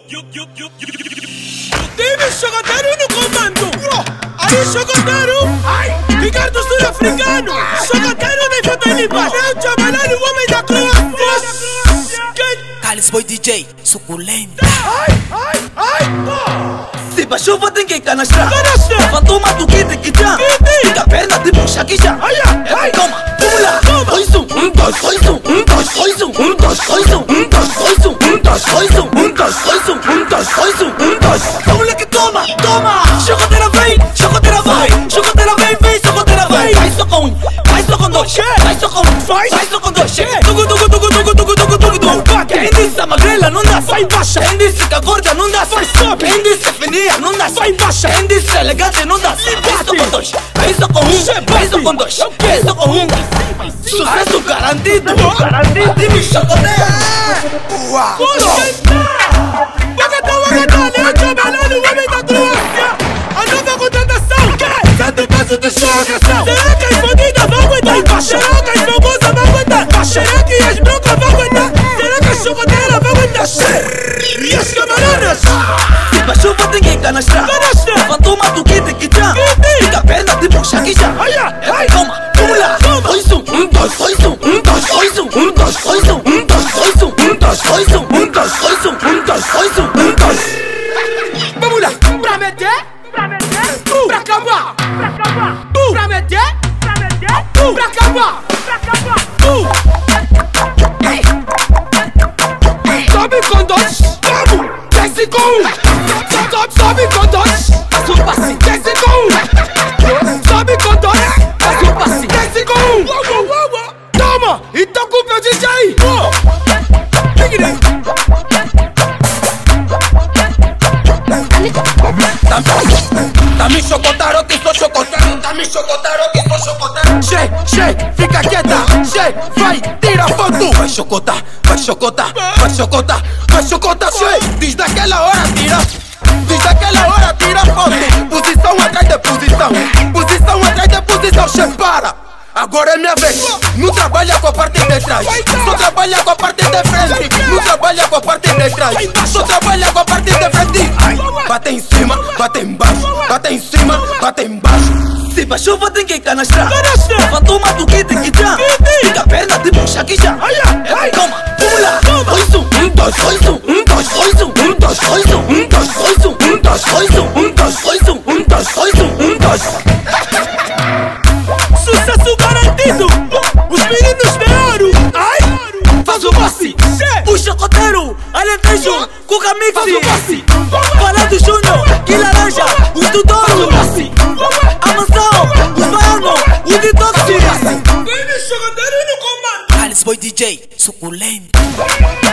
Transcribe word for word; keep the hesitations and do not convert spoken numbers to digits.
Time chocadeiro no comando. Aí chocadeiro, Ricardo sul-africano. Chocadeiro nem falta ele baixo. Eu chamalano, o homem da Croácia. Carlos Boy D J, suculento. Ai, ai, ai, se baixou tem que canastrar. Canastra. Fantoma do Kid Kijan. Fica a perna tipo Shakisha. ai, Toma, vamos lá. Dois, um, um, dois, dois, um, um, dois, dois, um, um, dois, dois, um, um, dois, dois, um, um, dois, dois, um, um, dois, dois, um, um, dois, dois, um, um, dois. Vamos lá que toma, toma. Chocoteira vem, chocoteira vai, chocoteira vem, vem, chocoteira vai. Vai só com um, vai só com dois, vai só com um, vai só com dois. Tugu, tugu, tugu, tugu, tugu, tugu, tugu, tugu. Quem disse a magrela não dá, vai baixa. Quem disse que a gorda não dá, vai sobe. Quem disse fininha não dá, vai baixa. Quem disse elegante não dá, vai só com dois, vai só com um, vai só com dois, vai só com um. Sucesso garantido, garantido. Time chocoteira. Uau. Bagatão, bagatão, Leo Chamalano, o homem da Croácia. A nova contratação. Santo passo de chocação. Será que as bandidas vão aguentar? Será que as famosas vão aguentar? Será que as broncas vão aguentar? Será que a chocadeira vai aguentar? E as camaradas? Se baixou tem que canastrar. Canastra. Fantoma do Kid Kijan. Fica a perna tipo Shakisha. Toma, vamos lá. Dois, um, um, dois, dois, um, um, dois, dois, um, um, dois, dois, um, um, dois, dois, um, um, dois, dois, um, um, dois, dois, um, um, dois, dois, um, um, dois. Vamos lá. Pra meter, pra meter, pra acabar, pra acabar, pra meter, pra meter, pra acabar, pra acabar. Sobe com dois, vamos, desce com um. Sobe, sobe com dois, Passa um passe, desce com um. Sobe com dois, passa um passe. desce com um. Toma, então culpa o D J. Tá me chocotaram que sou chocoteiro. Tá me chocotaram que sou chocoteiro. Che, che, fica quieta, che, vai, tira foto. Vai chocotar, vai chocotar, vai chocotar, vai chocotar, che. Diz daquela hora, tira. Diz daquela hora, tira foto. Posição atrás de posição. Posição atrás de posição, che, para. Agora é minha vez. Não trabalha com a parte de trás, só trabalha com a parte de frente. Não trabalha com a parte de trás, só trabalha com a parte de frente. Bate em cima, bate embaixo, bate em cima, bate embaixo. Se baixou tem que canastrar. Fantoma do Kid Kijan. Fica a perna tipo Shakisha. Toma, vamos lá. Dois, um, um, dois, dois, um, um, dois, dois, um, um, dois, dois, um, um, dois, dois, um, um, dois, dois, um, um, dois, dois, um, um, dois, dois, um, um, dois. Sucesso garantido. Os meninos de ouro. Ai, Faz o passe. O chocoteiro, Alentejo, Cuca Mix. faz o passe. Fala do Júnior, que laranja, os do Douro. A mansão, os baianos, o detox. Time chocadeiro no comando. Carlos Boy D J, suculento.